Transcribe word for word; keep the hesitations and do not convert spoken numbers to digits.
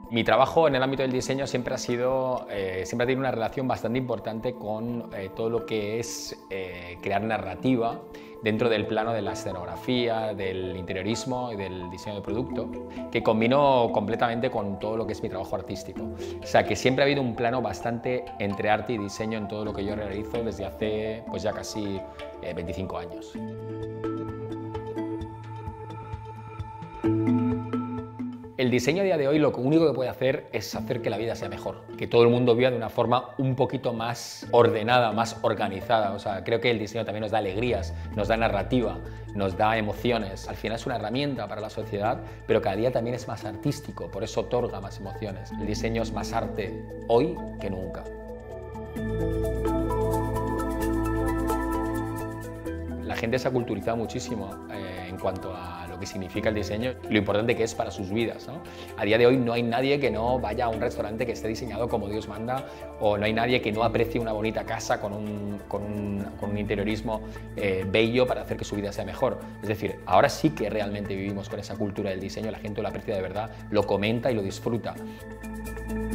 Mi trabajo en el ámbito del diseño siempre ha sido, eh, siempre ha tenido una relación bastante importante con eh, todo lo que es eh, crear narrativa dentro del plano de la escenografía, del interiorismo y del diseño de producto, que combino completamente con todo lo que es mi trabajo artístico. O sea, que siempre ha habido un plano bastante entre arte y diseño en todo lo que yo realizo desde hace pues ya casi eh, veinticinco años. El diseño a día de hoy lo único que puede hacer es hacer que la vida sea mejor, que todo el mundo viva de una forma un poquito más ordenada, más organizada. O sea, creo que el diseño también nos da alegrías, nos da narrativa, nos da emociones. Al final es una herramienta para la sociedad, pero cada día también es más artístico, por eso otorga más emociones. El diseño es más arte hoy que nunca. La gente se ha culturizado muchísimo eh, en cuanto a lo que significa el diseño, lo importante que es para sus vidas, ¿no? A día de hoy no hay nadie que no vaya a un restaurante que esté diseñado como Dios manda, o no hay nadie que no aprecie una bonita casa con un, con un, con un interiorismo eh, bello para hacer que su vida sea mejor. Es decir, ahora sí que realmente vivimos con esa cultura del diseño, la gente lo aprecia de verdad, lo comenta y lo disfruta.